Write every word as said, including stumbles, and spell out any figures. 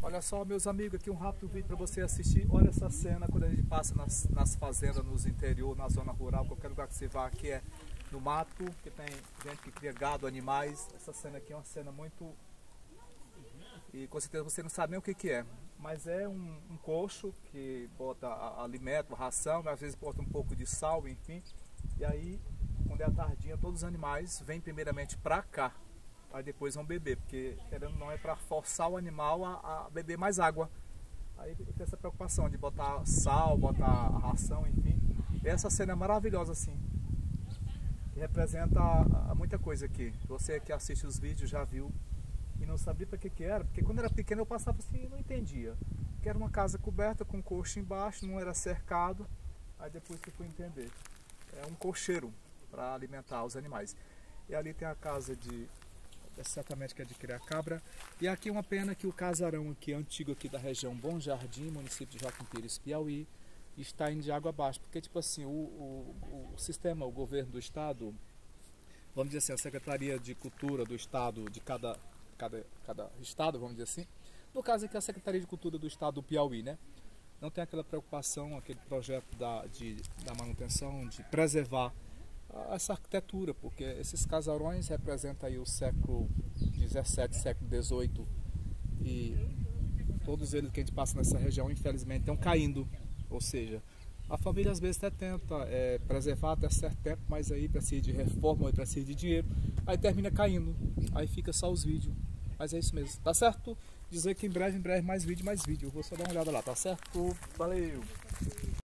Olha só, meus amigos, aqui um rápido vídeo para você assistir. Olha essa cena quando a gente passa nas, nas fazendas, nos interior, na zona rural, qualquer lugar que você vá aqui é no mato, que tem gente que cria gado, animais. Essa cena aqui é uma cena muito... E com certeza você não sabe nem o que que é. Mas é um, um coxo que bota alimento, ração, às vezes bota um pouco de sal, enfim. E aí, quando é a tardinha, todos os animais vêm primeiramente para cá. Aí depois vão beber, porque querendo ou não é para forçar o animal a, a beber mais água. Aí tem essa preocupação de botar sal, botar ração, enfim. E essa cena é maravilhosa assim. Que representa muita coisa aqui. Você que assiste os vídeos já viu e não sabia para que que era, porque quando era pequeno eu passava assim e não entendia. Que era uma casa coberta com coxo embaixo, não era cercado. Aí depois você foi entender. É um cocheiro para alimentar os animais. E ali tem a casa de... certamente que é de criar cabra. E aqui uma pena que o casarão aqui antigo aqui da região Bom Jardim, município de Joaquim Pires, Piauí, está indo de água abaixo, porque tipo assim, o, o, o sistema, o governo do estado, vamos dizer assim, a Secretaria de Cultura do estado, de cada, cada, cada estado, vamos dizer assim, no caso aqui a Secretaria de Cultura do estado do Piauí, né? Não tem aquela preocupação, aquele projeto da, de, da manutenção, de preservar essa arquitetura, porque esses casarões representam aí o século dezessete, século dezoito, e todos eles que a gente passa nessa região infelizmente estão caindo. Ou seja, a família às vezes até tenta é, preservar até certo tempo, mas aí precisa de reforma, aí precisa de dinheiro, aí termina caindo, aí fica só os vídeos. Mas é isso mesmo, tá certo? Dizer que em breve, em breve mais vídeo, mais vídeo. Eu vou só dar uma olhada lá, tá certo? Valeu!